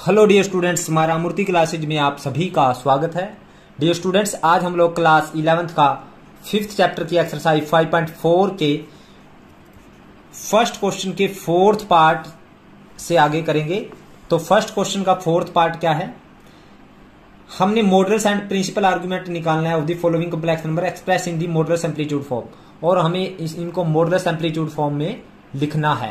Hello dear students, हमारा मूर्ति classes में आप सभी का स्वागत है। डियर स्टूडेंट्स, आज हम लोग क्लास 11th का 5th चैप्टर की एक्सरसाइज 5.4 के फर्स्ट क्वेश्चन के 4th पार्ट से आगे करेंगे। तो फर्स्ट क्वेश्चन का 4th पार्ट क्या है? हमने मॉडुलस एंड प्रिंसिपल आर्गुमेंट निकालना है of the following complex number express in the modulus amplitude form, और हमें इनको मॉडुलस एम्पलीट्यूड फॉर्म में लिखना है।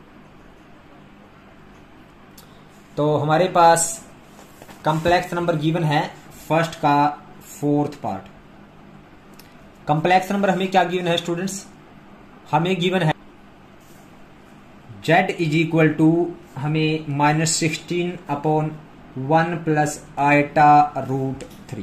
तो हमारे पास कॉम्प्लेक्स नंबर गिवन है फर्स्ट का 4th पार्ट। कॉम्प्लेक्स नंबर हमें क्या गिवन है स्टूडेंट्स? हमें गिवन है z इज इक्वल टू हमें -16/1 प्लस आयटा रूट थ्री।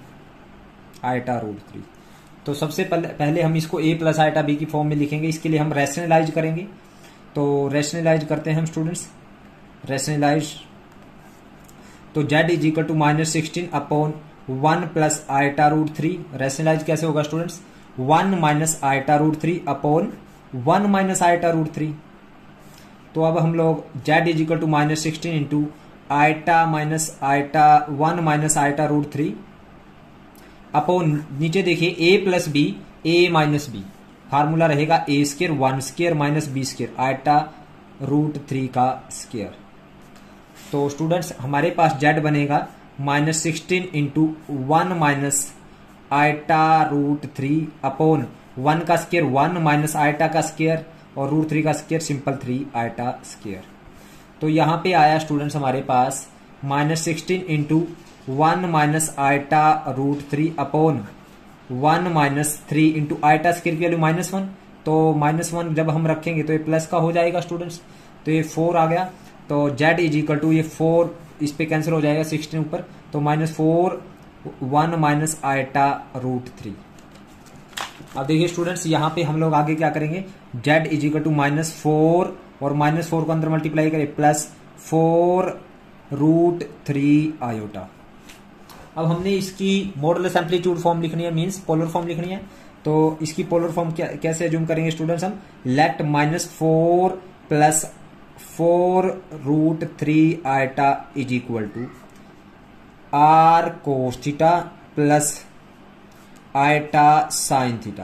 तो सबसे पहले हम इसको a प्लस आयटा b की फॉर्म में लिखेंगे। इसके लिए हम रैशनलाइज करेंगे। तो रैशनलाइज करते हैं हम स्टूडेंट्स। रैशनलाइज तो z is equal to -16/1 plus iota root three. Rationalise कैसे होगा students? 1 minus iota root three upon 1 minus iota root three. तो अब हम लोग z is equal to -16 into iota minus iota 1 minus iota root three upon नीचे देखिए a plus b a minus b. Formula रहेगा a square 1 square minus b square iota root three का square. तो students हमारे पास z बनेगा -16 into 1 minus iota root three upon 1 का square 1 minus iota का स्क्र और रूट थ्री का स्क्र सिंपल 3 आयटा स्क्र। तो यहाँ पे आया स्टूडेंट्स हमारे पास -16 into 1 minus iota root three upon 1 minus 3 into iota square की वैल्यू -1। तो -1 जब हम रखेंगे तो ये प्लस का हो जाएगा स्टूडेंट्स। तो ये 4 आ गया। तो z इज इक्वल टू ये 4 इस पे कैंसिल हो जाएगा 16 ऊपर, तो -4 1 माइनस आयटा रूट थ्री। अब देखिए स्टूडेंट्स यहाँ पे हम लोग आगे क्या करेंगे? z इज इक्वल टू -4 और -4 को अंदर मल्टीप्लाई करें +4 रूट थ्री आयोटा। अब हमने इसकी मॉडुलस एम्पलीट्यूड फॉर्म लिखनी है, मींस पोलर फॉर्म लिखनी है। तो इसकी पोलर फॉर्म कैसे एज्यूम करेंगे स्टूडेंट्स? हम let -4 plus 4 root three iota is equal to r cos theta plus iota sine theta.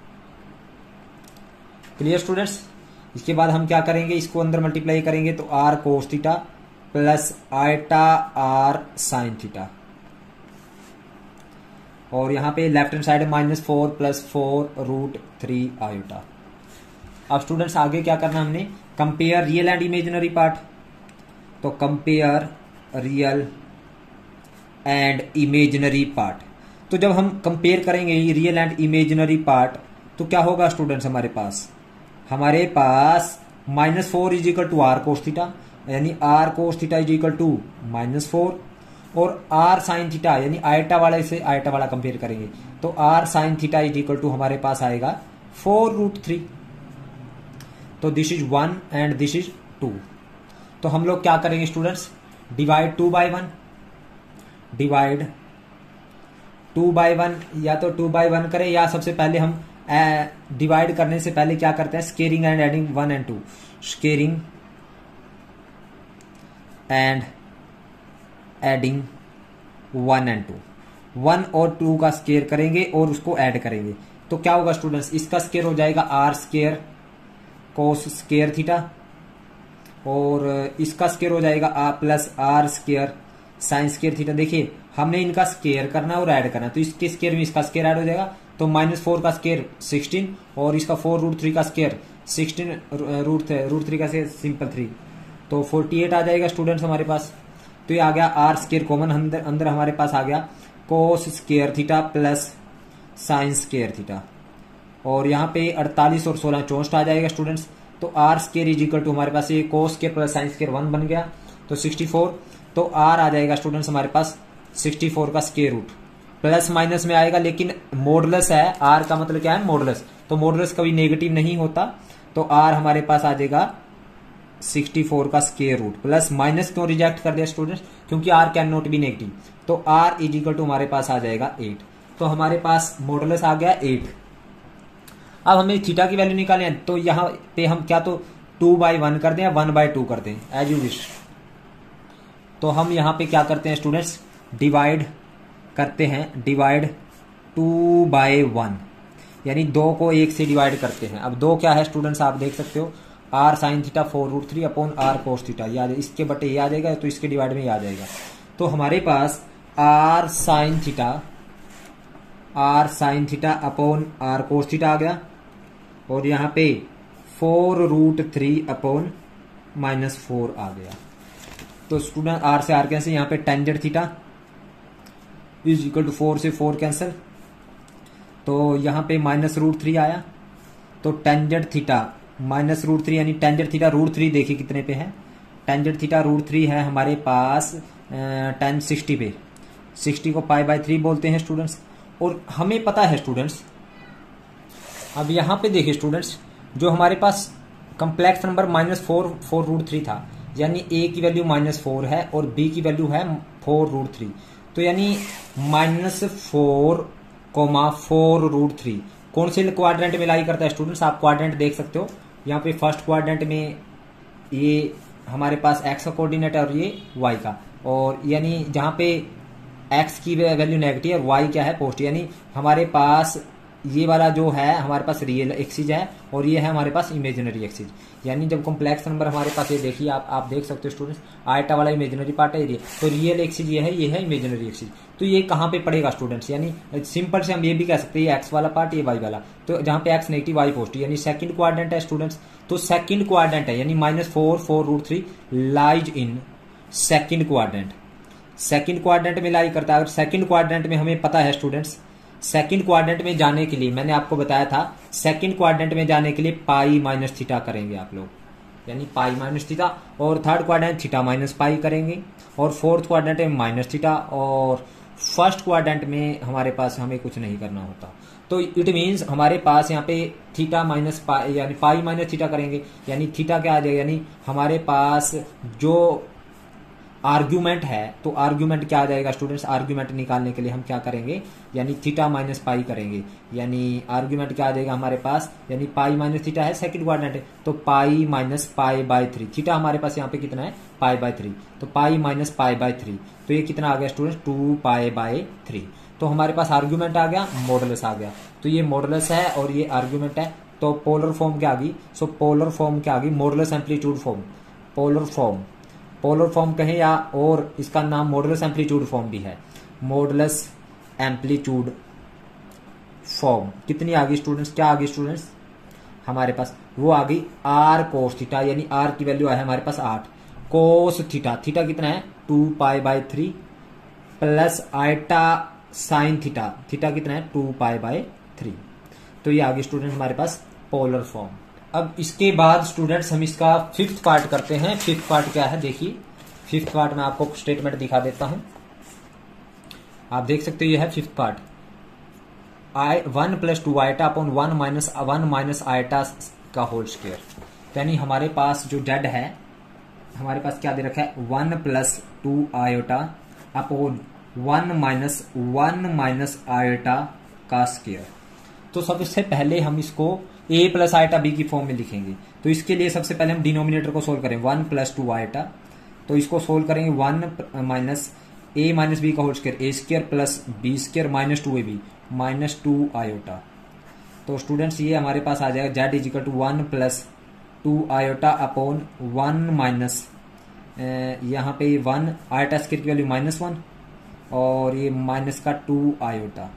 Clear students? इसके बाद हम क्या करेंगे? इसको अंदर मल्टीप्लाई करेंगे तो r cos theta plus iota r sine theta, और यहां पे left hand side -4 plus 4 root three iota. अब स्टूडेंट्स आगे क्या करना हमने? Compare real and imaginary part. तो compare real and imaginary part. तो जब हम कंपेयर करेंगे रियल एंड इमेजिनरी पार्ट तो क्या होगा स्टूडेंट्स? हमारे पास -4 is equal to r cos theta, यानी r cos theta is equal to -4, और आर साइन थीटा यानी आयटा वाले से आयटा वाला कंपेयर करेंगे तो r sine theta is equal to हमारे पास आएगा 4 रूट थ्री। तो this is 1 and this is 2। तो हम लोग क्या करेंगे students? Divide 2 by 1, divide 2 by 1, या तो 2 बाई 1 करें, या सबसे पहले हम डिवाइड करने से पहले क्या करते हैं? Squaring and adding 1 and 2। Squaring and adding 1 and 2। 1 और 2 का स्केयर करेंगे और उसको ऐड करेंगे तो क्या होगा स्टूडेंट्स? इसका स्केयर हो जाएगा r square cos square theta, और इसका स्केयर हो जाएगा plus r square sine square theta. देखिए हमने इनका स्केयर करना और ऐड करना, तो इसके स्केयर में इसका स्केयर ऐड हो जाएगा। तो -4 का स्केयर 16 और इसका 4 रूट थ्री का स्केयर 16 रूट थ्री का स्केयर सिंपल 3, तो 48 आ जाएगा स्टूडेंट्स हमारे पास। तो ये आ गया आर स्केयर कॉमन, अंदर हमारे पास आ गया cos square theta plus sine square theta, और यहाँ पे 48 और 16 64 आ जाएगा स्टूडेंट्स। तो r square is equal to हमारे पास ये cos square plus sine square 1 बन गया, तो 64। तो आर आ जाएगा स्टूडेंट्स हमारे पास 64 का स्केयर रूट, प्लस माइनस में आएगा लेकिन मॉडुलस है। आर का मतलब क्या है? मॉडुलस। तो मॉडुलस कभी नेगेटिव नहीं होता, तो आर हमारे पास आ जाएगा 64 का स्केयर रूट। प्लस माइनस क्यों रिजेक्ट कर दिया स्टूडेंट्स? क्योंकि r can not be negative. तो आर इज इक्वल टू हमारे पास आ जाएगा 8। तो हमारे पास मॉडुलस आ गया 8। अब हमें थीटा की वैल्यू निकालनी है, तो यहाँ पे हम क्या तो 2/1 कर दें या 1/2 कर दें, एज यू विश। तो हम यहाँ पे क्या करते हैं स्टूडेंट्स, डिवाइड करते हैं, डिवाइड 2/1, यानी 2 को 1 से डिवाइड करते हैं। अब 2 क्या है स्टूडेंट्स, आप देख सकते हो r sin theta 4√3 upon r cos theta, याद इसके बटे ये आ जाएगा, तो इसके डिवाइड में ये आ जाएगा। तो हमारे पास r sin theta upon r cos theta आ गया, और यहाँ पे 4√3 अपॉन -4 आ गया। तो स्टूडेंट r से r कैंसिल, यहाँ पे tangent theta is equal to 4 से 4 कैंसिल, तो यहाँ पे -√3 आया। तो टेंजेंट थीटा -√3 यानी टेंजेंट थीटा √3 देखिए कितने पे है, टेंजेंट थीटा √3 है हमारे पास tan 60 पे, 60 को π/3 बोलते हैं स्टूडेंट्स। और हमें पता है स्टूडेंट्स, अब यहाँ पे देखिए स्टूडेंट्स, जो हमारे पास कम्प्लेक्स नंबर -4√3 था, यानी a की वैल्यू -4 है और b की वैल्यू है 4√3, तो यानी -4,4√3 कौन से क्वाड्रेंट में लाई करता है स्टूडेंट्स, आप क्वाड्रेंट देख सकते हो। यहाँ पे फर्स्ट क्वाड्रेंट में ये हमारे पास x का कोऑर्डिनेट है और ये y का, और यानी जहाँ पे x की वैल्यू नेगेटिव और y क्या है पॉजिटिव, यानी हमारे पास ये वाला जो है हमारे पास रियल एक्सिस है और ये है हमारे पास इमेजिनरी एक्सिस। यानी जब कॉम्प्लेक्स नंबर हमारे पास, ये देखिए आप देख सकते हो स्टूडेंट्स, आयटा वाला इमेजिनरी पार्ट है ये, तो रियल एक्सिस ये है इमेजिनरी एक्सिस। तो ये कहाँ पे पड़ेगा स्टूडेंट्स, यानी सिंपल से हम ये भी कह सकते हैं ये एक्स वाला पार्ट, ये वाई वाला, तो जहाँ पे एक्स नेगेटिव वाई पॉजिटिव, यानी सेकंड क्वाड्रेंट है स्टूडेंट्स। तो सेकंड क्वाड्रेंट है, यानी -4,4√3 lies in second quadrant, second quadrant में लाई करता है। और सेकंड क्वाड्रेंट में हमें पता है स्टूडेंट्स, सेकंड क्वाड्रेंट में जाने के लिए मैंने आपको बताया था, सेकंड क्वाड्रेंट में जाने के लिए π-θ करेंगे आप लोग, यानी π-θ, और थर्ड क्वाड्रेंट θ-π करेंगे, और फोर्थ क्वाड्रेंट में -θ, और फर्स्ट क्वाड्रेंट में हमारे पास हमें कुछ नहीं करना होता। तो इट मीन्स हमारे पास यहाँ पे θ-π यानी π-θ करेंगे, यानी थीटा क्या आ जाएगा, यानी हमारे पास जो आर्ग्यूमेंट है, तो आर्ग्यूमेंट क्या आ जाएगा स्टूडेंट्स, आर्ग्यूमेंट निकालने के लिए हम क्या करेंगे, यानी θ-π करेंगे, यानी आर्ग्यूमेंट क्या आ जाएगा हमारे पास, यानी π-θ है सेकंड क्वाड्रेंट है, तो π-π/3, थीटा हमारे पास यहाँ पे कितना है π/3, तो π-π/3, तो ये कितना आ गया स्टूडेंट्स 2π/3। तो हमारे पास आर्ग्यूमेंट आ गया, मॉडुलस आ गया, तो ये मॉडुलस है और ये आर्ग्यूमेंट है, तो पोलर फॉर्म क्या आ गई, सो पोलर फॉर्म क्या आ गई, modulus amplitude form, polar form कहें या, और इसका नाम मॉडुलस एम्पलीट्यूड फॉर्म भी है, मॉडुलस एम्पलीट्यूड फॉर्म कितनी आ गई स्टूडेंट्स, क्या आ गई स्टूडेंट्स हमारे पास, वो आ गई r cos थीटा, यानी r की वैल्यू है हमारे पास 8, cos थीटा, थीटा कितना है 2π/3 plus iota sine theta, theta कितना है 2π/3। तो ये आ गई स्टूडेंट हमारे पास पोलर फॉर्म। अब इसके बाद स्टूडेंट्स हम इसका फिफ्थ पार्ट करते हैं। फिफ्थ पार्ट क्या है देखिए, फिफ्थ पार्ट में आपको स्टेटमेंट दिखा देता हूं, आप देख सकते हो ये है fifth part, 1 + 2 iota upon 1 minus iota का होल स्क्वायर, यानी हमारे पास जो जेड है हमारे पास क्या दे रखा है 1 + 2 आयोटा अपॉन 1 माइनस आयोटा का स्क्वायर। तो सबसे पहले हम इसको a + आयटा b की फॉर्म में लिखेंगे। तो इसके लिए सबसे पहले हम डिनोमिनेटर को सोल्व करें, 1 + 2 आयटा, तो इसको सोल्व करेंगे 1 माइनस a माइनस b का whole square, a square plus b square minus 2ab -2 iota. तो स्टूडेंट्स ये हमारे पास आ जाएगा z = 1 + 2 आयोटा अपॉन 1 माइनस यहाँ पे 1 आयोटा स्क्वायर की वैल्यू -1 और ये माइनस का 2 आयोटा।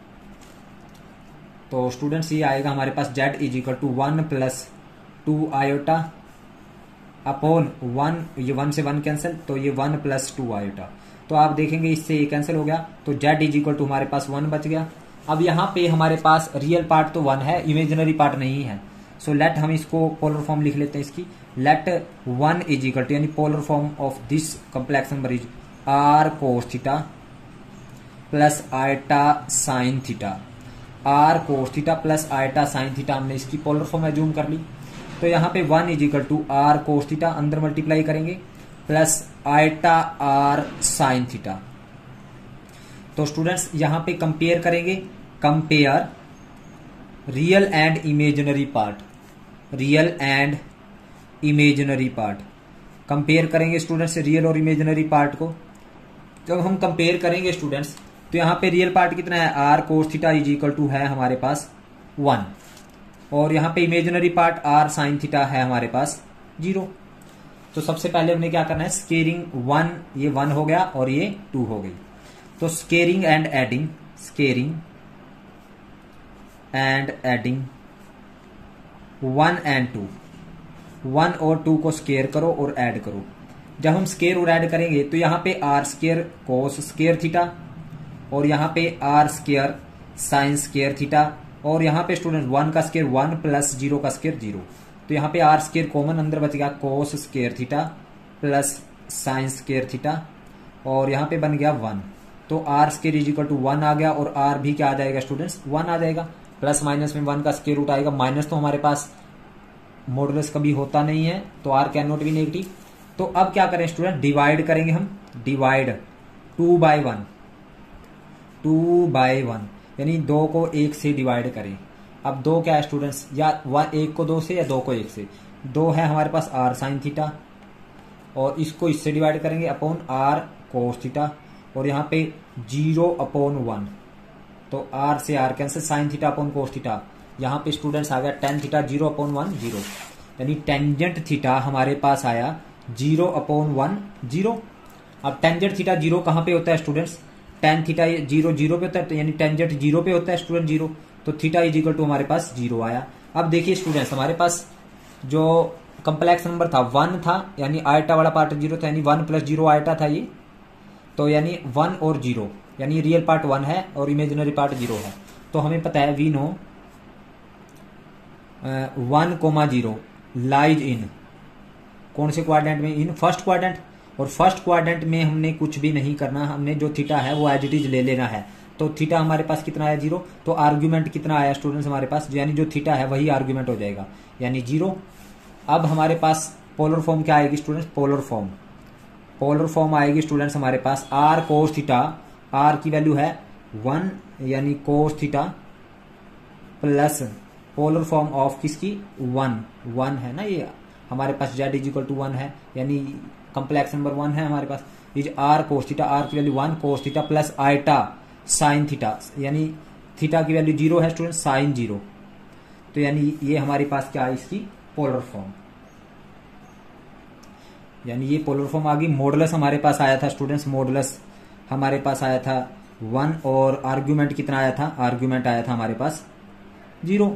तो स्टूडेंट्स ये आएगा हमारे पास z = 1 + 2 आयोटा अपॉन 1, ये 1 से 1 कैंसिल, तो ये 1 + 2 आयोटा। तो आप देखेंगे इससे ये कैंसिल हो गया, तो z = हमारे पास 1 बच गया। अब यहाँ पे हमारे पास रियल पार्ट तो 1 है, इमेजिनरी पार्ट नहीं है। सो लेट हम इसको पोलर फॉर्म लिख लेते हैं इसकी, लेट 1 = यानी polar form of this complex number is r cos theta plus iota sine theta, r cos theta plus iota sine theta, हमने इसकी पोलर फॉर्म एज्यूम कर ली। तो यहाँ पे 1 = r cos थीटा अंदर मल्टीप्लाई करेंगे plus iota r sine theta. तो students यहाँ पे कंपेयर करेंगे, compare real and imaginary part, real and imaginary part compare करेंगे स्टूडेंट्स रियल और इमेजिनरी पार्ट को। जब हम कंपेयर करेंगे स्टूडेंट्स तो यहाँ पे रियल पार्ट कितना है, r cos theta is equal to है हमारे पास 1, और यहाँ पे imaginary part r sine theta है हमारे पास 0। तो सबसे पहले हमने क्या करना है, स्केयरिंग 1, ये 1 हो गया और ये 2 हो गई। तो squaring and adding, squaring and adding 1 and 2, 1 और 2 को स्केयर करो और ऐड करो। जब हम स्केयर और ऐड करेंगे तो यहाँ पे r square cos square theta, और यहाँ पे r square sine square theta, और यहाँ पे स्टूडेंट 1 का स्केयर 1 प्लस 0 का स्केयर 0। तो यहाँ पे आर स्केयर कॉमन अंदर बच गया, cos square theta plus sine square theta, और यहाँ पे बन गया 1। तो r square is equal to 1 आ गया, और आर भी क्या आ जाएगा स्टूडेंट्स, 1 आ जाएगा। प्लस माइनस में 1 का स्केयर रूट आएगा, माइनस तो हमारे पास मॉडुलस कभी होता नहीं है, तो r can not be negative. तो अब क्या करें स्टूडेंट, डिवाइड करेंगे हम, डिवाइड 2/1, 2/1 यानी 2 को 1 से डिवाइड करें। अब 2 क्या है स्टूडेंट्स, या 1 को 2 से या 2 को 1 से। 2 है हमारे पास आर साइन थीटा, और इसको इससे डिवाइड करेंगे अपॉन आर कोस थीटा, और यहाँ पे 0/1, तो आर से r cancel, sine theta upon cos theta. यहाँ पे स्टूडेंट्स आ गया tan थीटा 0/1 0, यानी टेंजेंट थीटा हमारे पास आया 0/1 0। अब टेंजेंट थीटा 0 कहाँ पे होता है स्टूडेंट्स, tan थीटा 0 पे होता है, यानी टेंजेंट 0 पे होता है स्टूडेंट 0, तो थीटा इज इक्वल टू हमारे पास 0 आया। अब देखिए स्टूडेंट्स, हमारे पास जो कम्प्लेक्स नंबर था 1 था, यानी आयटा वाला पार्ट 0 था, यानी 1 + 0 आयटा था ये, तो यानी 1 और 0, यानी रियल पार्ट 1 है और इमेजिनरी पार्ट 0 है। तो हमें पता है वी नो 1,0 लाइज इन कौन से क्वाड्रेंट में, इन फर्स्ट क्वाड्रेंट। और फर्स्ट क्वाड्रेंट में हमने कुछ भी नहीं करना, हमने जो थीटा है वो एज इट इज ले लेना है। तो थीटा हमारे पास कितना आया 0, तो आर्ग्यूमेंट कितना आया स्टूडेंट्स हमारे पास, यानी जो थीटा है वही आर्ग्यूमेंट हो जाएगा, यानी 0। अब हमारे पास पोलर फॉर्म क्या आएगी students, polar form, polar form आएगी स्टूडेंट्स हमारे पास आर कोस थीटा, आर की वैल्यू है 1 यानी cos theta, plus polar form of किसकी 1 है ना, ये हमारे पास z इज इक्वल टू 1 है, यानी कम्प्लेक्स नंबर 1 है हमारे पास, is r cos theta, r की value 1 cos theta plus iota sine theta, यानी थीटा की वैल्यू 0 है स्टूडेंट, साइन 0। तो यानी ये हमारे पास क्या है इसकी पोलर फॉर्म, यानी ये पोलर फॉर्म आ गई। मॉडुलस हमारे पास आया था स्टूडेंट्स, मॉडुलस हमारे पास आया था 1, और आर्ग्यूमेंट कितना आया था, आर्ग्यूमेंट आया था हमारे पास 0।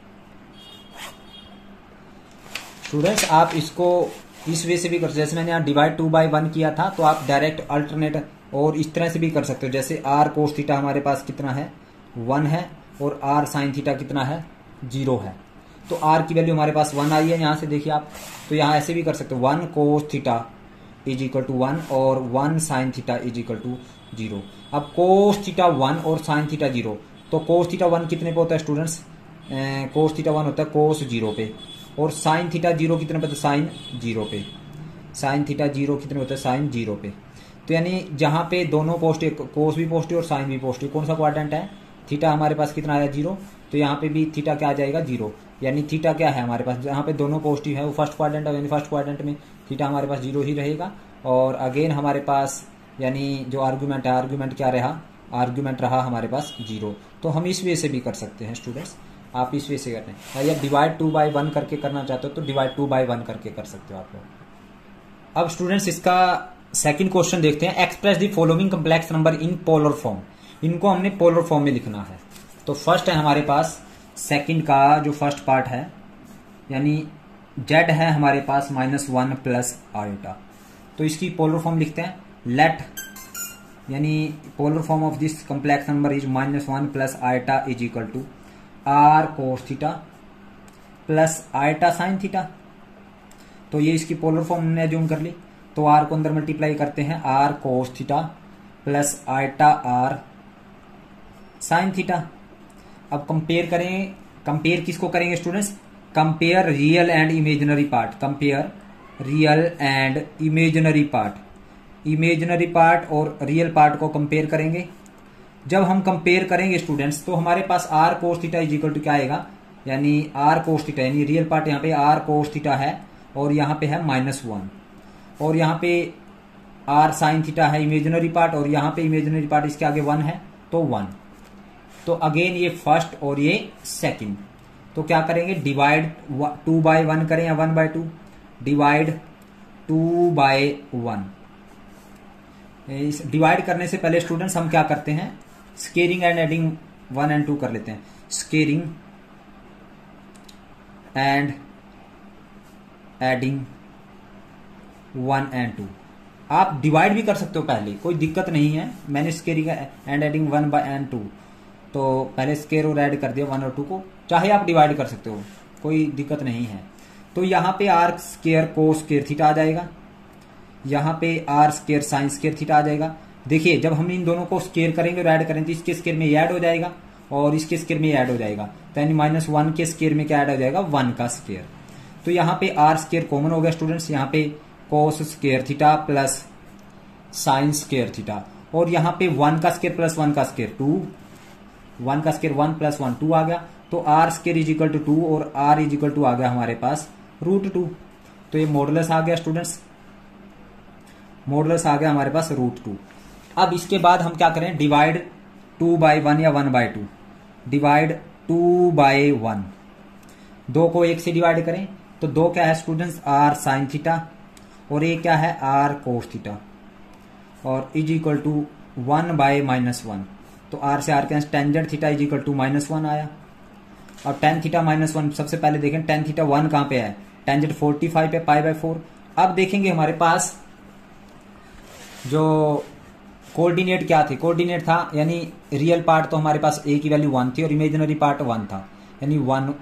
स्टूडेंट्स आप इसको इस वे से भी कर सकते, जैसे मैंने यहाँ डिवाइड 2/1 किया था, तो आप डायरेक्ट अल्टरनेट और इस तरह से भी कर सकते हो। जैसे आर कोस थीटा हमारे पास कितना है 1 है, और आर साइन थीटा कितना है 0 है, तो आर की वैल्यू हमारे पास 1 आई है यहाँ से देखिए आप। तो यहाँ ऐसे भी कर सकते हो 1 cos theta is equal to 1 और 1 sine theta is equal to 0। अब कोस थीटा 1 और साइन थीटा 0, तो कोस थीटा 1 कितने पे होता है स्टूडेंट्स, कोस थीटा 1 होता है कोस 0 पे, और साइन थीटा 0 कितने पे होता है, साइन 0 पे, साइन थीटा 0 कितने होता है, साइन 0 पे। तो यानी जहां पे दोनों पॉजिटिव, कोस भी पॉजिटिव और साइन भी पॉजिटिव, कौन सा क्वाड्रेंट है, थीटा हमारे पास कितना आया 0, तो यहाँ पे भी थीटा क्या आ जाएगा 0, यानी थीटा क्या है हमारे पास, जहाँ पे दोनों पॉजिटिव है वो फर्स्ट क्वाड्रेंट है, यानी फर्स्ट क्वाड्रेंट में थीटा हमारे पास 0 ही रहेगा। और अगेन हमारे पास यानी जो आर्ग्यूमेंट है, आर्ग्यूमेंट क्या रहा, आर्ग्यूमेंट रहा हमारे पास 0। तो हम इस वे से भी कर सकते हैं स्टूडेंट्स, आप इस वे से करते हैं, या डिवाइड 2/1 करके करना चाहते हो तो डिवाइड 2/1 करके कर सकते हो आप लोग। अब स्टूडेंट्स इसका सेकंड क्वेश्चन देखते हैं, express the following complex number in polar form. इनको हमने पोलर फॉर्म में लिखना है। तो फर्स्ट है हमारे पास सेकंड का जो फर्स्ट पार्ट है, यानी z है हमारे पास -1 प्लस आयोटा, तो इसकी पोलर फॉर्म लिखते हैं, लेट यानी polar form of this complex number is -1 plus iota is equal to r cos theta plus iota sine theta. तो ये इसकी पोलर फॉर्म हमने एज्यूम कर ली, तो आर को अंदर मल्टीप्लाई करते हैं, r cos theta plus iota r sine theta. अब कंपेयर करें, कंपेयर किसको करेंगे students, compare real and imaginary part, compare real and imaginary part, imaginary part और रियल पार्ट को कंपेयर करेंगे। जब हम कंपेयर करेंगे स्टूडेंट्स तो हमारे पास r cos theta is equal to क्या आएगा, यानी आर कोस थीटा, यानी रियल पार्ट यहाँ पे आर कोस थीटा है और यहाँ पे है -1, और यहाँ पे आर साइन थीटा है इमेजिनरी पार्ट, और यहाँ पे इमेजिनरी पार्ट इसके आगे 1 है तो 1। तो अगेन ये फर्स्ट और ये सेकंड, तो क्या करेंगे, डिवाइड 2/1 करें या 1/2, डिवाइड 2/1। इस डिवाइड करने से पहले स्टूडेंट्स हम क्या करते हैं, स्केयरिंग एंड एडिंग 1 और 2 कर लेते हैं। स्केयरिंग एंड एडिंग 1 और 2। आप डिवाइड भी कर सकते हो पहले, कोई दिक्कत नहीं है। मैंने स्केयरिंग एंड एडिंग 1 और 2, तो पहले स्केयर और ऐड कर दिया 1 और 2 को, चाहे आप डिवाइड कर सकते हो, कोई दिक्कत नहीं है। तो यहाँ पे r square cos square theta आ जाएगा, यहाँ पे r square sine square theta आ जाएगा। देखिए जब हम इन दोनों को स्केयर करेंगे और ऐड करेंगे तो इसके स्केयर में ऐड हो जाएगा और इसके स्केयर में ऐड हो जाएगा, तो यानी -1 के स्केयर में क्या ऐड हो जाएगा, 1 का स्केयर। तो यहाँ पे आर स्केयर कॉमन हो गया स्टूडेंट्स, यहाँ पे cos square theta plus sine square theta, और यहाँ पे 1 का स्केयर प्लस 1 का स्केयर 2, 1 का स्केयर 1 प्लस 1 2 आ गया। तो r square is equal to 2 और आर इज इक्वल टू आ गया हमारे पास √2। तो ये मॉडुलस आ गया स्टूडेंट्स, मॉडुलस आ गया हमारे पास √2। अब इसके बाद हम क्या करें, डिवाइड 2/1 या 1/2, डिवाइड 2/1। 2 को 1 से डिवाइड करें तो 2 क्या है स्टूडेंट्स, आर साइन थीटा, और ये क्या है, आर कोस थीटा, और इज इक्वल टू 1/-1। तो आर से r cancel, tangent theta is equal to -1 आया। और tan थीटा -1 सबसे पहले देखें tan थीटा 1 कहां पे है, टेंजेंट 45 पे π/4। अब देखेंगे हमारे पास जो कोऑर्डिनेट क्या थे, कोऑर्डिनेट था यानी रियल पार्ट तो हमारे पास a की वैल्यू 1 थी और इमेजिनरी पार्ट 1 था, यानी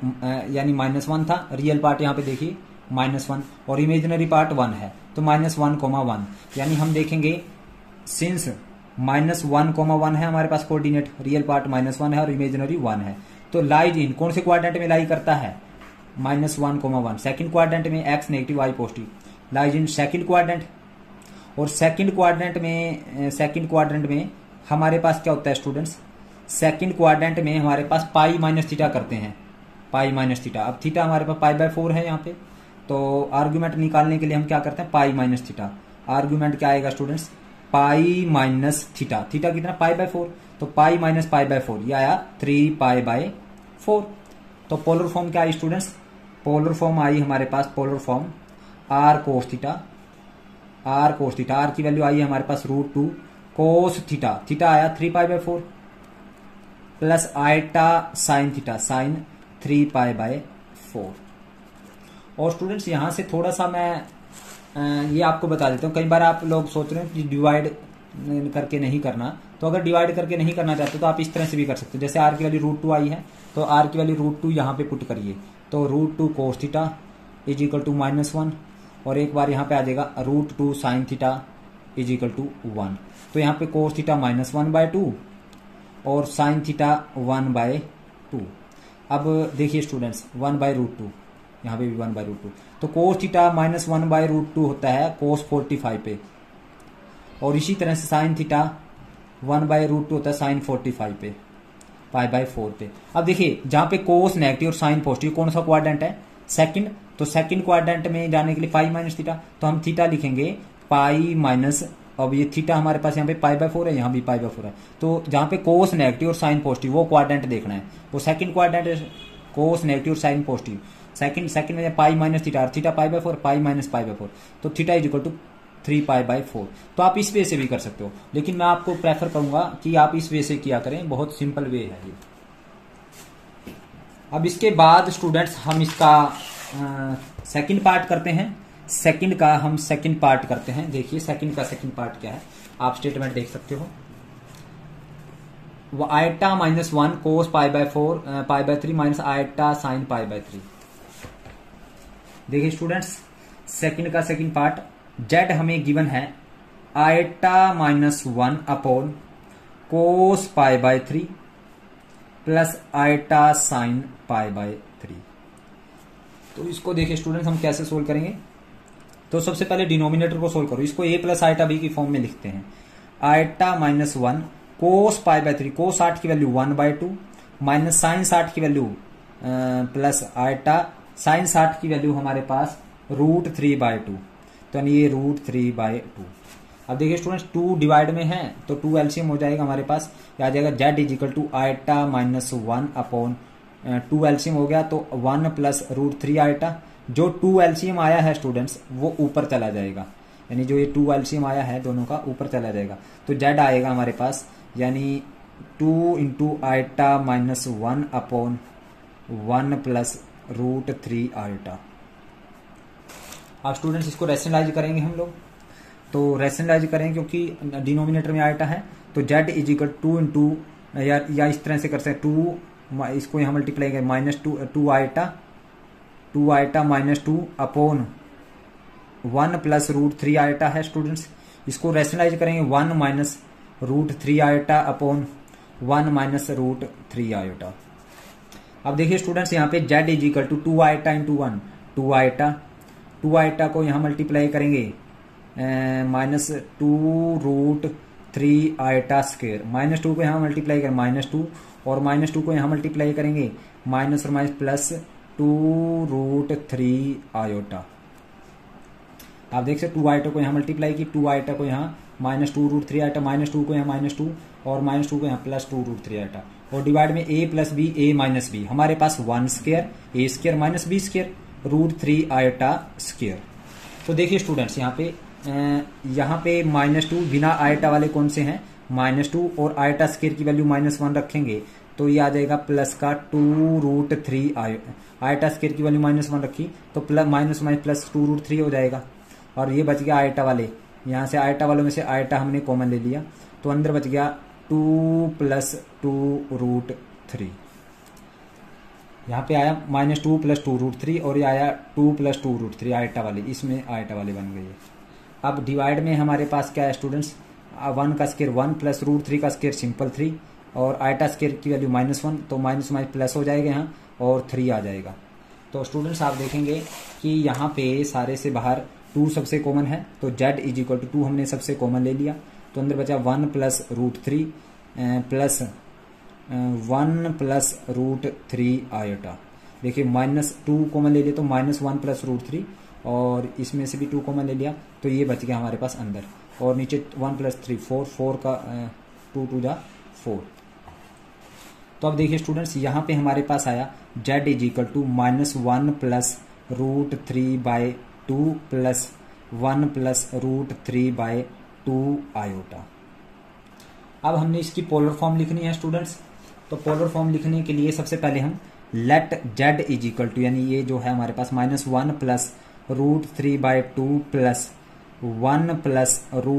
-1 था। रियल पार्ट यहाँ पे देखिए -1 और इमेजिनरी पार्ट 1 है, तो -1,1, यानी हम देखेंगे सिंस -1,1 है हमारे पास कोऑर्डिनेट, रियल पार्ट -1 है और इमेजिनरी 1 है, तो लाइज इन कौन से क्वाड्रेंट में लाई करता है, -1,1। सेकंड क्वाड्रेंट में x negative y positive, lies in second quadrant. और सेकंड क्वाड्रेंट में हमारे पास क्या होता है स्टूडेंट्स, सेकंड क्वाड्रेंट में हमारे पास π-θ करते हैं, π-θ। अब थीटा हमारे पास π/4 है यहाँ पे, तो आर्ग्यूमेंट निकालने के लिए हम क्या करते हैं, π-θ। आर्ग्यूमेंट क्या आएगा स्टूडेंट्स, π-θ, थीटा कितना π/4, तो π - π/4 ये आया 3π/4। तो पोलर फॉर्म क्या आई स्टूडेंट्स, पोलर फॉर्म आई हमारे पास, polar form r cos theta, r की वैल्यू आई है हमारे पास √2 कोस थीटा आया 3π/4 plus iota sine theta, sine 3π/4। और स्टूडेंट्स यहां से थोड़ा सा मैं ये आपको बता देता हूँ, कई बार आप लोग सोच रहे हैं कि डिवाइड करके नहीं करना, तो अगर डिवाइड करके नहीं करना चाहते तो आप इस तरह से भी कर सकते हो। जैसे आर की वैल्यू √2 आई है, तो आर की वैल्यू √2 यहाँ पे पुट करिए, तो √2 cos theta is equal to -1, और एक बार यहाँ पे आ जाएगा √2 sine theta is equal to 1। तो यहाँ पे कोस थीटा -1/2 और साइन थीटा 1/2। अब देखिए स्टूडेंट्स 1/√2, यहाँ पे भी 1/√2, तो कोस थीटा -1/√2 होता है कोस 45 पे, और इसी तरह से साइन थीटा 1/√2 होता है साइन 45 पे, π/4 पे। अब देखिए जहां पे कोस नेगेटिव और साइन पॉजिटिव, कौन सा क्वाड्रेंट है, सेकंड, तो सेकंड क्वाड्रेंट में जाने के लिए π-θ, तो हम थीटा लिखेंगे π-, अब ये थीटा हमारे पास यहाँ पे π/4 है, यहाँ भी π/4 है, तो जहां पे कोस नेगेटिव और साइन पॉजिटिव वो क्वाड्रेंट देखना है, वो सेकंड क्वाड्रेंट कोस नेगेटिव और साइन पॉजिटिव, सेकंड में π-θ, और थीटा π/4, π - π/4, तो थीटा इज इक्वल टू 3π/4। तो आप इस वे से भी कर सकते हो, लेकिन मैं आपको प्रेफर करूंगा कि आप इस वे से किया करें, बहुत सिंपल वे है ये। अब इसके बाद स्टूडेंट्स हम इसका सेकंड पार्ट करते हैं, सेकंड का हम सेकंड पार्ट करते हैं। देखिए सेकंड का सेकंड पार्ट क्या है, आप स्टेटमेंट देख सकते हो, iota -1 cos π/3 minus iota sine π/3। देखिए स्टूडेंट्स सेकंड का सेकंड पार्ट, जेड हमें गिवन है iota -1 upon cos π/3 plus iota sine π/3। तो इसको देखिए स्टूडेंट्स हम कैसे सोल्व करेंगे, तो सबसे पहले डिनोमिनेटर को सोल्व करो, इसको a प्लस आयटा b की फॉर्म में लिखते हैं। आयटा -1 कोस π/3, कोस 60 की वैल्यू 1/2 माइनस साइन 60 की वैल्यू प्लस आयटा साइन 60 की वैल्यू हमारे पास √3/2। तो यानी ये √3/2। अब देखिए स्टूडेंट्स 2 डिवाइड में है तो 2 एलसीएम हो जाएगा हमारे पास, आ जाएगा z is equal to iota -1 upon 2 LCM हो गया तो 1 प्लस √3 आयटा। जो 2 एलसीएम आया है स्टूडेंट्स वो ऊपर चला जाएगा, यानी जो ये 2 एलसीएम आया है दोनों का ऊपर चला जाएगा, तो z आएगा हमारे पास यानी 2 into iota -1 upon 1 plus √3 iota. अब स्टूडेंट्स इसको रैशनलाइज करेंगे हम लोग, तो रैशनलाइज करेंगे क्योंकि डिनोमिनेटर में आयटा है, तो z इज इक्वल 2 इंटू या इस तरह से कर सकते हैं 2, इसको यहाँ मल्टीप्लाई करें -2 आयटा -2 अपॉन 1 प्लस √3 आयटा है स्टूडेंट्स। इसको रैशनलाइज करेंगे 1 minus √3 iota upon 1 minus √3 iota. अब देखिए स्टूडेंट्स यहाँ पे z is equal to 2 iota into 1, 2 iota को यहाँ मल्टीप्लाई करेंगे -2√3 आयटा स्क्वायर, -2 को यहाँ मल्टीप्लाई करें -2 और -2 को यहाँ मल्टीप्लाई करेंगे माइनस और माइनस प्लस 2√3 आयोटा। आप देख सकते 2 आयटा को यहाँ मल्टीप्लाई की, 2 आयटा को यहाँ -2√3 आयटा, -2 को यहाँ -2 और -2 को यहाँ प्लस 2√3 आयटा, और डिवाइड में a plus b a minus b, हमारे पास 1 square a square minus b square √3 iota square. तो देखिए स्टूडेंट्स यहाँ पे -2 बिना आयटा वाले कौन से हैं -2 और आयटा स्क्वायर की वैल्यू -1 रखेंगे तो ये आ जाएगा प्लस का 2√3 आयटा स्क्वायर की वैल्यू -1 रखी तो प्लस माइनस प्लस 2√3 हो जाएगा, और ये बच गया आयटा वाले, यहाँ से आयटा वालों में से आयटा हमने कॉमन ले लिया तो अंदर बच गया 2 प्लस 2√3। यहाँ पे आया -2 प्लस 2√3 और ये आया 2 प्लस 2√3 आयटा वाले, इसमें आयटा वाले बन गए। अब डिवाइड में हमारे पास क्या है स्टूडेंट्स 1 का स्क्वायर 1 प्लस √3 का स्क्वायर सिंपल 3 और आयटा स्क्वायर की वैल्यू -1 तो माइनस प्लस हो जाएगा यहाँ और 3 आ जाएगा। तो स्टूडेंट्स आप देखेंगे कि यहाँ पे सारे से बाहर 2 सबसे कॉमन है तो z इज इक्वल टू 2 हमने सबसे कॉमन ले लिया तो अंदर बचा 1 प्लस √3 प्लस 1 प्लस √3 आयोटा। देखिए -2 कॉमन ले लिया तो -1 प्लस √3 और इसमें से भी 2 कॉमन ले लिया तो ये बच गया हमारे पास अंदर, और नीचे 1 प्लस 3 4 का 2 2 जा 4। तो अब देखिए स्टूडेंट्स यहाँ पे हमारे पास आया z is equal to -1 plus √3/2 plus 1 plus √3/2 iota. अब हमने इसकी पोलर फॉर्म लिखनी है स्टूडेंट्स, तो पोलर फॉर्म लिखने के लिए सबसे पहले हम let z is equal to यानी ये जो है हमारे पास -1 plus √3/2 plus 1 plus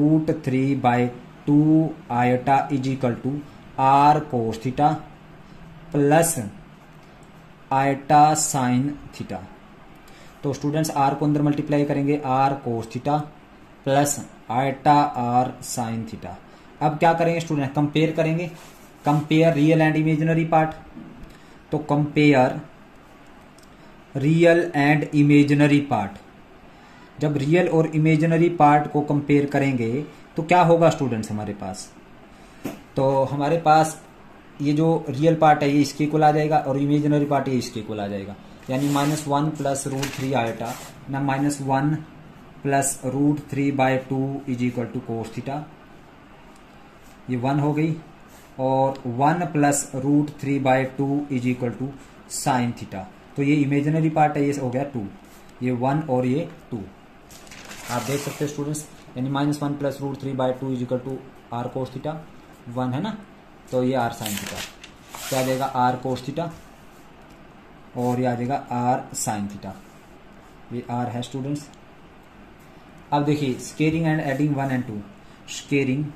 √3/2 iota is equal to r cos theta plus iota sine theta. तो स्टूडेंट्स r को अंदर मल्टीप्लाई करेंगे r cos theta plus iota r sine theta. अब क्या करेंगे स्टूडेंट कंपेयर करेंगे, compare real and imaginary part, तो compare real and imaginary part. जब रियल और इमेजिनरी पार्ट को कंपेयर करेंगे तो क्या होगा स्टूडेंट्स हमारे पास, तो हमारे पास ये जो रियल पार्ट है ये इसके इक्वल आ जाएगा और इमेजिनरी पार्ट ये इसके इक्वल आ जाएगा, यानी -1 प्लस √3 आयटा ना -1 plus √3/2 is equal to cos theta, ये 1 हो गई, और 1 plus √3/2 is equal to sine theta. तो ये इमेजिनरी पार्ट है, ये हो गया 2, ये 1 और ये 2। आप देख सकते हैं स्टूडेंट्स, यानी -1 plus √3/2 is equal to r cos theta 1 है ना, तो ये r साइन थीटा, तो आ जाएगा r cos थीटा और ये आ जाएगा r साइन थीटा, ये r है स्टूडेंट्स। अब देखिए squaring and adding 1 and 2, squaring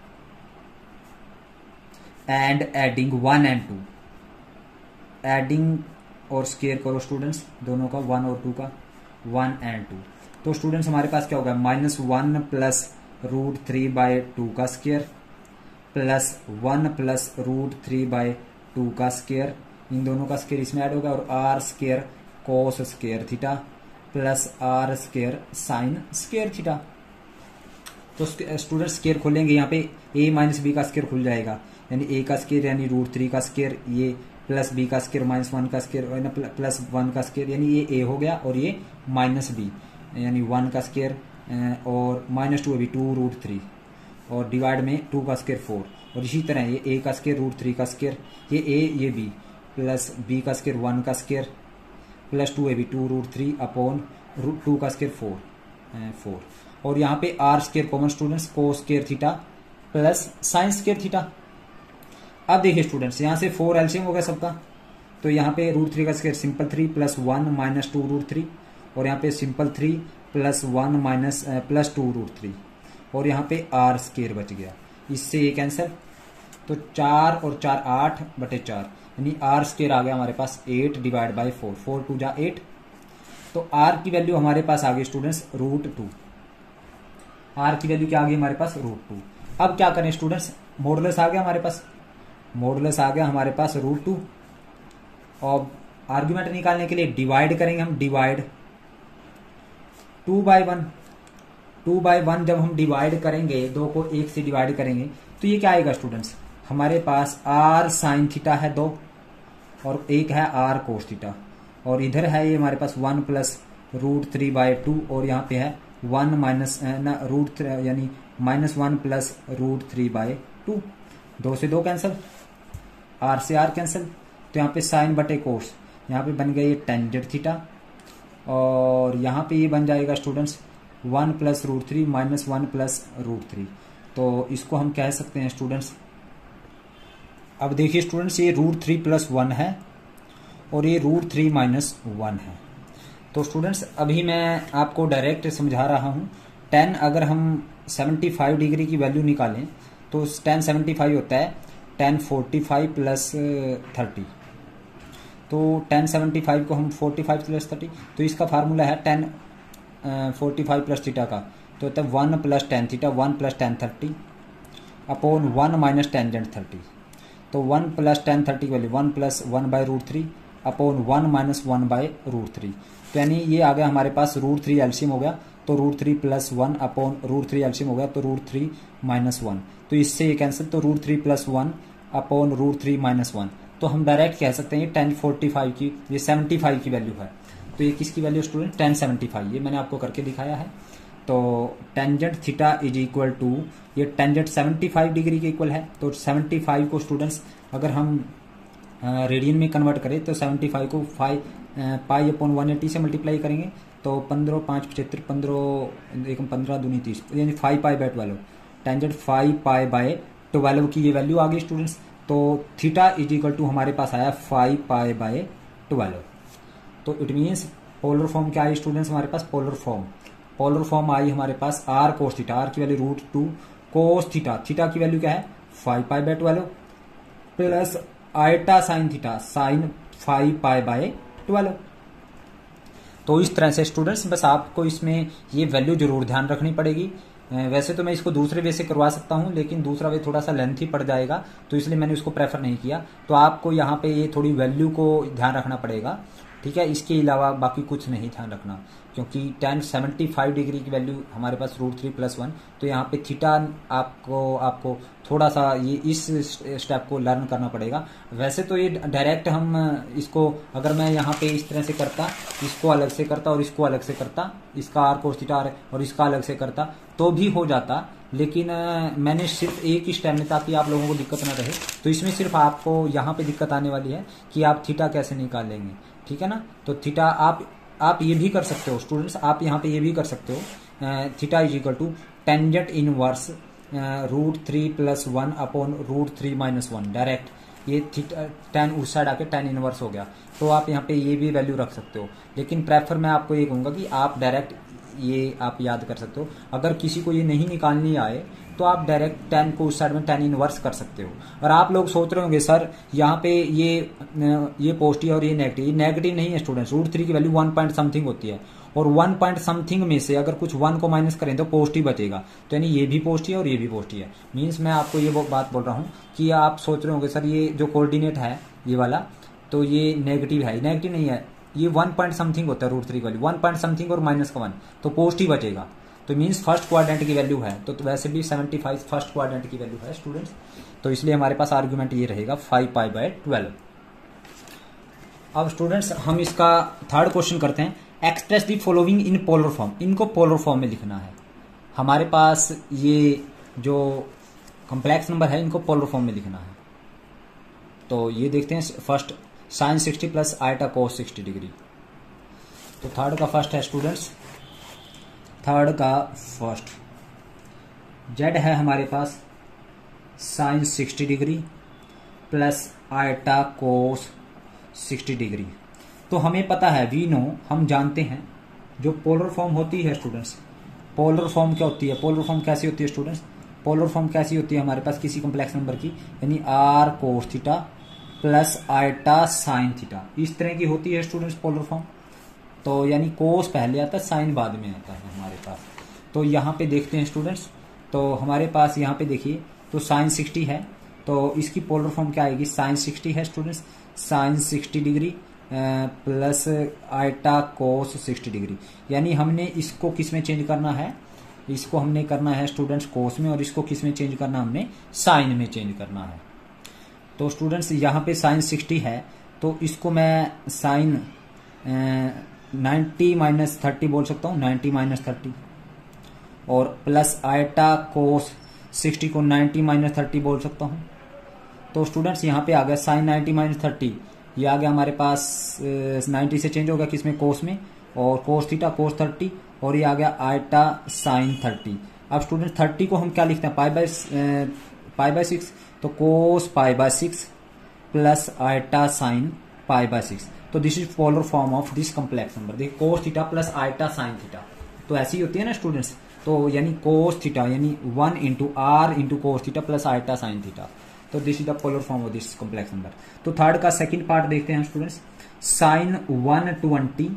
and adding 1 and 2, adding और स्केयर करो स्टूडेंट्स दोनों का 1 और 2 का 1 and 2। तो स्टूडेंट्स हमारे पास क्या होगा -1 प्लस √3/2 का स्केयर प्लस 1 प्लस √3/2 का स्केयर, इन दोनों का स्केयर इसमें ऐड होगा, और r square cos square theta plus r square sine square theta. तो स्टूडेंट स्केयर खोलेंगे यहाँ पे a माइनस बी का स्केयर खुल जाएगा, यानी a का स्केयर यानी √3 का स्केयर, ये प्लस b का स्केयर -1 का स्केयर प्लस 1 का स्केयर, यानी ये a हो गया और ये -b यानी 1 का स्केयर और -2 भी 2√3 और डिवाइड में 2 का स्क्वायर 4 और इसी तरह ये a का स्क्वायर √3 का स्क्वायर, ये a ये b प्लस b का स्क्वायर 1 का स्क्वायर प्लस 2ab 2√3 अपॉन 2 का स्क्वायर 4 और यहाँ पे r square common students cos square theta plus sine square theta. अब देखिए स्टूडेंट्स यहाँ से 4 एलसीएम हो गया सबका, तो यहाँ पे √3 का स्क्वायर सिंपल 3 प्लस 1 माइनस 2√3 और यहाँ पे सिंपल 3 प्लस 1 माइनस प्लस 2√3 और यहाँ पे r स्क्वायर बच गया, इससे ये कैंसिल, तो 4 और 4 8/4 यानी r स्क्वायर आ गया हमारे पास 8 डिवाइड बाई 4, 4 2 जा 8, तो r की वैल्यू हमारे पास आ गई स्टूडेंट्स √2। r की वैल्यू क्या आ गई हमारे पास √2। अब क्या करें स्टूडेंट्स, मॉडुलस आ गया हमारे पास, मॉडुलस आ गया हमारे पास √2 और आर्ग्यूमेंट निकालने के लिए डिवाइड करेंगे हम, डिवाइड 2/1 जब हम डिवाइड करेंगे, 2 को 1 से डिवाइड करेंगे तो ये क्या आएगा स्टूडेंट्स, हमारे पास r साइन थीटा है 2 और एक है r कोस थीटा और इधर है ये हमारे पास 1 प्लस √3/2 और यहाँ पे है 1 माइनस √3 यानी -1 प्लस √3/2, 2 से 2 कैंसिल, r से r कैंसिल, तो यहाँ पे साइन बटे कोस, यहाँ पे बन गया ये टेंजेंट थीटा और यहाँ पे ये बन जाएगा स्टूडेंट्स 1 प्लस √3 माइनस 1 प्लस √3, तो इसको हम कह सकते हैं स्टूडेंट्स। अब देखिए स्टूडेंट्स ये √3 प्लस 1 है और ये √3 माइनस 1 है, तो स्टूडेंट्स अभी मैं आपको डायरेक्ट समझा रहा हूँ। tan अगर हम 75 डिग्री की वैल्यू निकालें तो tan 75 होता है tan 45 प्लस 30, तो tan 75 को हम 45 प्लस 30, तो इसका फार्मूला है tan 45 प्लस थीटा का, तो होता है 1 plus tan theta 1 plus tan 30 upon 1 minus tangent 30, तो 1 प्लस tan 30 की वैल्यू 1 प्लस 1/√3 अपॉन 1 माइनस 1/√3, तो यानी ये आ गया हमारे पास √3 एलसीएम हो गया, तो √3 प्लस 1 अपॉन √3 एलसीएम हो गया, तो √3 माइनस 1, तो इससे ये कैंसिल, तो √3 प्लस 1 अपॉन √3 माइनस 1, तो हम डायरेक्ट कह सकते हैं ये tan 45 की, ये 75 की वैल्यू है, तो ये किसकी वैल्यू स्टूडेंट tan 75, ये मैंने आपको करके दिखाया है। तो tangent theta is equal to, ये टेंजेंट 75 डिग्री के इक्वल है, तो 75 को स्टूडेंट्स अगर हम रेडियन में कन्वर्ट करें तो 75 को पाई अपॉन 180 से मल्टीप्लाई करेंगे तो 15 5 75 15 15 दूनी 30 यानी 5π/12, टेंजेंट 5π/12 की ये वैल्यू आ गई स्टूडेंट्स। तो थीटा इज इक्वल टू हमारे पास आया 5π/12, तो इट मीन्स पोलर फॉर्म क्या आई स्टूडेंट्स हमारे पास, पोलर फॉर्म आई हमारे पास r कोस थीटा, r की वैल्यू √2 कोस थीटा, थीटा की वैल्यू क्या है 5π/12 plus iota sine theta sine 5π/12। तो इस तरह से स्टूडेंट्स बस आपको इसमें ये वैल्यू जरूर ध्यान रखनी पड़ेगी। वैसे तो मैं इसको दूसरे वे से करवा सकता हूं, लेकिन दूसरा वे थोड़ा सा लेंथी पड़ जाएगा, तो इसलिए मैंने उसको प्रेफर नहीं किया। तो आपको यहाँ पे ये थोड़ी वैल्यू को ध्यान रखना पड़ेगा, ठीक है। इसके अलावा बाकी कुछ नहीं ध्यान रखना, क्योंकि tan 75 डिग्री की वैल्यू हमारे पास √3 प्लस 1, तो यहाँ पे थीटा आपको थोड़ा सा ये इस स्टेप को लर्न करना पड़ेगा। वैसे तो ये डायरेक्ट हम इसको अगर मैं यहाँ पे इस तरह से करता, इसको अलग से करता और इसको अलग से करता, इसका r कोस थीटा और इसका अलग से करता तो भी हो जाता, लेकिन मैंने सिर्फ एक ही स्टेप में, ताकि आप लोगों को दिक्कत ना रहे, तो इसमें सिर्फ आपको यहाँ पे दिक्कत आने वाली है कि आप थीटा कैसे निकालेंगे, ठीक है ना। तो थीटा आप ये भी कर सकते हो स्टूडेंट्स, आप यहाँ पे ये भी कर सकते हो, theta is equal to tangent inverse √3 plus 1 upon √3 minus 1, direct ये थीटा tan उस साइड आके tan इनवर्स हो गया, तो आप यहाँ पे ये भी वैल्यू रख सकते हो। लेकिन प्रेफर मैं आपको ये कहूँगा कि आप डायरेक्ट ये आप याद कर सकते हो। अगर किसी को ये नहीं निकालनी आए तो आप डायरेक्ट tan को उस साइड में tan इनवर्स कर सकते हो। और आप लोग सोच रहे होंगे सर यहाँ पे ये पॉजिटिव और ये नेगेटिव नहीं है स्टूडेंट्स। √3 की वैल्यू 1 पॉइंट समथिंग होती है, और 1 पॉइंट समथिंग में से अगर कुछ 1 को माइनस करें तो पॉजिटिव बचेगा, तो यानी ये भी पॉजिटिव है और ये भी पॉजिटिव है। मीन्स मैं आपको ये बात बोल रहा हूँ कि आप सोच रहे होंगे सर ये जो कोऑर्डिनेट है ये वाला, तो ये नेगेटिव है, नेगेटिव नहीं है, ये 1 पॉइंट समथिंग होता है √3 की वैल्यू, 1 पॉइंट समथिंग और माइनस का 1, तो पॉजिटिव बचेगा, तो मीन्स फर्स्ट क्वाड्रेंट की वैल्यू है। तो वैसे भी 75 फर्स्ट क्वाड्रेंट की वैल्यू है स्टूडेंट्स, तो इसलिए हमारे पास आर्ग्यूमेंट ये रहेगा 5π/12। अब स्टूडेंट्स हम इसका थर्ड क्वेश्चन करते हैं। Express the following in polar form, इनको पोलर फॉर्म में लिखना है। हमारे पास ये जो कॉम्प्लेक्स नंबर है इनको पोलर फॉर्म में लिखना है। तो ये देखते हैं first sine 60 plus iota cos 60 degree. तो थर्ड का फर्स्ट है स्टूडेंट्स, थर्ड का फर्स्ट जेड है हमारे पास sine 60 degree plus iota cos 60 degree. तो हमें पता है, वी नो, हम जानते हैं जो पोलर फॉर्म होती है स्टूडेंट्स, पोलर फॉर्म क्या होती है, पोलर फॉर्म कैसी होती है स्टूडेंट्स, पोलर फॉर्म कैसी होती है हमारे पास किसी कॉम्प्लेक्स नंबर की, यानी r cos theta plus iota sine theta, इस तरह की होती है स्टूडेंट्स पोलर फॉर्म। तो यानी कोस पहले आता है, साइन बाद में आता है हमारे पास। तो यहाँ पे देखते हैं स्टूडेंट्स, तो हमारे पास यहाँ पे देखिए तो साइन 60 है, तो इसकी पोलर फॉर्म क्या आएगी, साइन 60 है students, sine 60 degree plus iota cos 60 degree. यानी हमने इसको किस में चेंज करना है, इसको हमने करना है स्टूडेंट्स कोस में, और इसको किस में चेंज करना, हमने साइन में चेंज करना है। तो स्टूडेंट्स यहाँ पे साइन 60 है, तो इसको मैं साइन 90 माइनस 30 बोल सकता हूँ, 90 माइनस 30, और प्लस आइटा कोस 60 को 90 माइनस 30 बोल सकता हूँ। तो स्टूडेंट्स यहाँ पे आ गया साइन 90 माइनस 30, ये आ गया हमारे पास 90 से चेंज होगा किसमें, कोस में, और कोस थीटा कोस 30, और ये आ गया आइटा साइन 30। अब स्टूडेंट 30 को हम क्या लिखते हैं, पाई बाय 6, तो cos pi by 6 plus iota sine pi by 6। तो this is polar form of this complex number. देखिए cos theta plus iota sine theta, तो ऐसी होती है ना स्टूडेंट्स। तो यानी कोस थीटा यानी 1 into r into cos theta plus iota sine theta. तो this is the polar form of this complex number. तो थर्ड का सेकंड पार्ट देखते हैं स्टूडेंट्स, साइन 120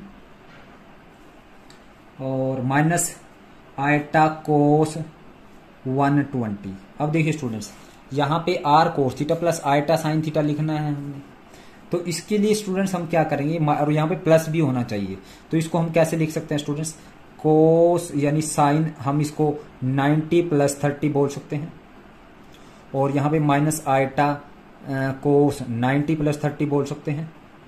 और माइनस आइटा कोस 120। अब देखिए स्टूडेंट्स, यहाँ पे r cos theta plus iota sine theta लिखना है हमने। तो इसके लिए स्टूडेंट्स हम क्या करेंगे, और यहाँ पे प्लस भी होना चाहिए, तो इसको हम कैसे लिख सकते हैं स्टूडेंट्स, कोस यानी साइन हम इसको 90 प्लस 30 बोल सकते हैं, और यहाँ पे माइनस आइटा कोस 90 प्लस 30 बोल सकते हैं।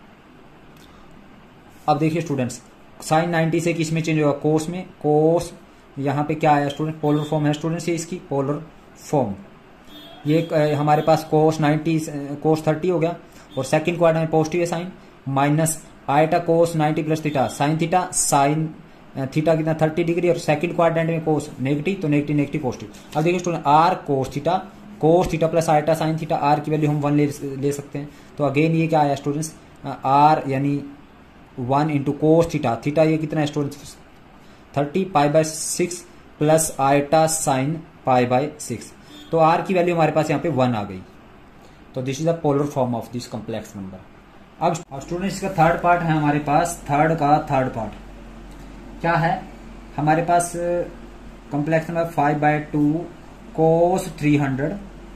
अब देखिए स्टूडेंट्स, साइन 90 से किस में चेंज होगा, कोस में, कोस यहाँ पे क्या आया स्टूडेंट, पोलर फॉर्म है स्टूडेंट्स, ये इसकी पोलर फॉर्म। ये हमारे पास कोस 90 कोस 30 हो गया, और सेकंड क्वाड्रेंट में पॉजिटिव है sine, minus iota cos 90 plus theta sine theta, sine theta कितना 30 डिग्री, और सेकंड क्वाड्रेंट में कोस नेगेटिव, तो नेगेटिव नेगेटिव पॉजिटिव। अब देखिए student, r cos theta plus iota sine theta, r की वैल्यू हम 1 ले सकते हैं। तो अगेन ये क्या आया स्टूडेंट्स, आर यानी 1 इंटू कोस थीटा, थीटा ये कितना है students 30 pi by 6 plus iota sine pi by 6। तो आर की वैल्यू हमारे पास यहाँ पे 1 आ गई। तो this is the polar form of this complex number. अब स्टूडेंट्स इसका थर्ड पार्ट है हमारे पास, थर्ड पार्ट क्या है हमारे पास, complex number 5/2 cos 300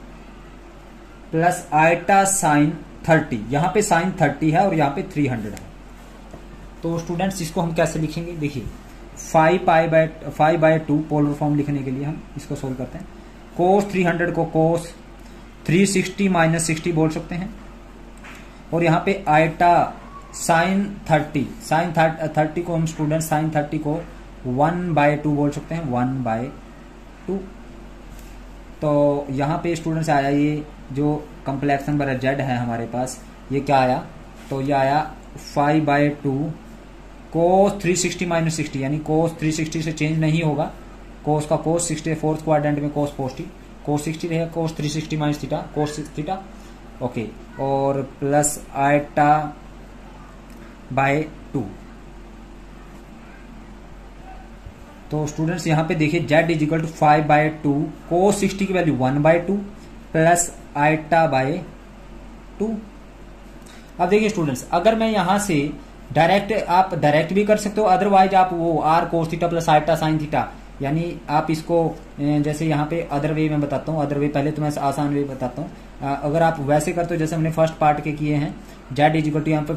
plus iota sine 30। यहाँ पे साइन 30 है और यहाँ पे 300 है। तो स्टूडेंट्स इसको हम कैसे लिखेंगे, देखिए 5/2 पोलर फॉर्म लिखने के लिए हम इसको सोल्व करते हैं। कोस 300 को कोस 360 माइनस 60 बोल सकते हैं, और यहाँ पे आइटा साइन 30 को हम स्टूडेंट साइन 30 को 1/2 बोल सकते हैं, 1/2। तो यहाँ पे स्टूडेंट्स आया ये जो कॉम्प्लेक्स नंबर है जेड है हमारे पास, ये क्या आया, तो ये आया 5/2 कोस 360 माइनस 60, यानी कोस 360 से चेंज नहीं होगा, कोस का कोस 60 फोर्थ क्वाड्रेंट में कोस पॉजिटिव, कोस 60 रहेगा, cos 360 minus theta cos theta, okay, और प्लस आइटा बाय 2। तो स्टूडेंट्स यहाँ पे देखिए z is equal to 5/2 cos 60 की वैल्यू 1/2 प्लस आइटा बाय 2। अब देखिए स्टूडेंट्स, अगर मैं यहां से डायरेक्ट, आप डायरेक्ट भी कर सकते हो, अदरवाइज आप वो r cos theta plus iota sine theta, यानी आप इसको जैसे यहाँ पे अदर वे में बताता हूँ, अदर वे पहले तो मैं आसान वे बताता हूँ। अगर आप वैसे करते हो जैसे हमने फर्स्ट पार्ट के किए हैं, जेड इज इक्वल टू यहाँ पे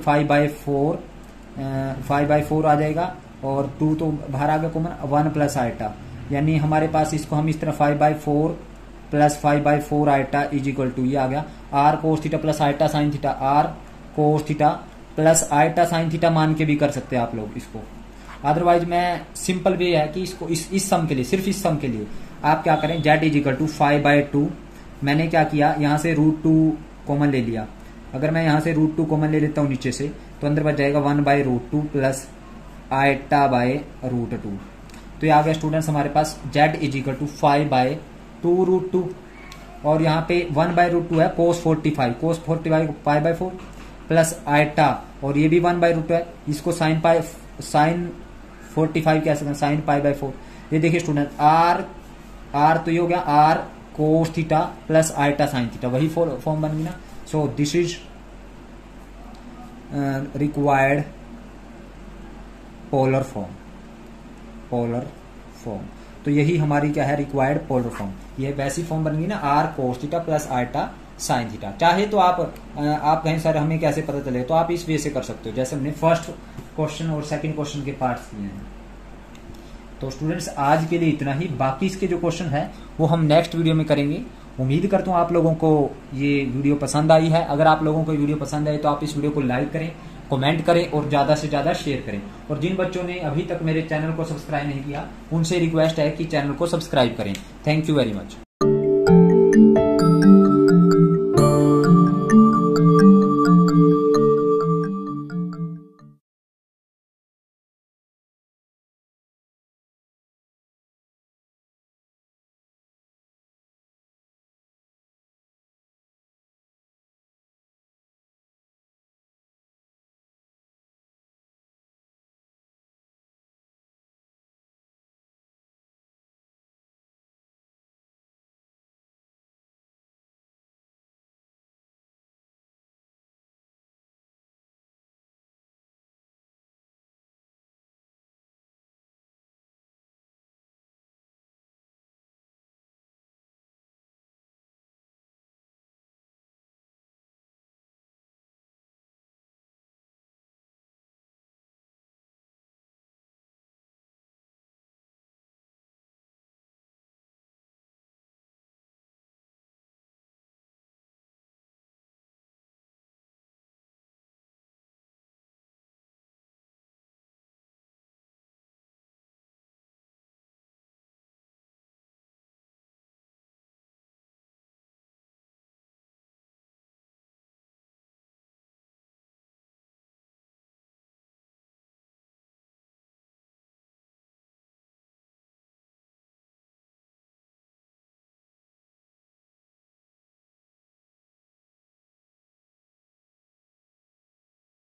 5/4 आ जाएगा, और 2 तो बाहर आ गया कॉमन, 1 प्लस आइटा, यानी हमारे पास इसको हम इस तरह 5/4 plus 5/4 iota is equal to ये आ गया r cos theta plus iota sine theta, r cos theta plus iota sine theta मान के भी कर सकते हैं आप लोग इसको। अदरवाइज मैं सिंपल वे है कि इसको इस सम के लिए, सिर्फ इस सम के लिए आप क्या करें, z इज इक्वल टू 5/2, मैंने क्या किया यहाँ से √2 कॉमन ले लिया। अगर मैं यहाँ से √2 कॉमन ले लेता हूँ नीचे से, तो अंदर बच जाएगा 1/√2 प्लस i/√2। तो ये आ गया स्टूडेंट्स हमारे पास z इज इक्वल टू 5/2√2, और यहाँ पे 1/√2 है cos 45 को π/4 प्लस आयटा, और ये भी 1/√2 है, इसको sin 45 कह सकते हैं, sin π/4। ये देखिए स्टूडेंट r तो ये हो गया r cos theta plus iota sin theta, वही फॉर्म बन गई ना। So this is required polar form. तो यही हमारी क्या है, रिक्वायर्ड पोलर फॉर्म। ये वैसी फॉर्म बन गई ना, r cos theta plus iota sin theta. चाहे तो आप कहें सर हमें कैसे पता चले, तो आप इस वे से कर सकते हो, जैसे हमने फर्स्ट क्वेश्चन और सेकंड क्वेश्चन के पार्ट्स लिए हैं। तो स्टूडेंट्स आज के लिए इतना ही, बाकी इसके जो क्वेश्चन है वो हम नेक्स्ट वीडियो में करेंगे। उम्मीद करता हूँ आप लोगों को ये वीडियो पसंद आई है। अगर आप लोगों को वीडियो पसंद आए तो आप इस वीडियो को लाइक करें, कमेंट करें और ज़्यादा से ज़्यादा शेयर करें। और जिन बच्चों ने अभी तक मेरे चैनल को सब्सक्राइब नहीं किया, उनसे रिक्वेस्ट है कि चैनल को सब्सक्राइब करें। Thank you very much.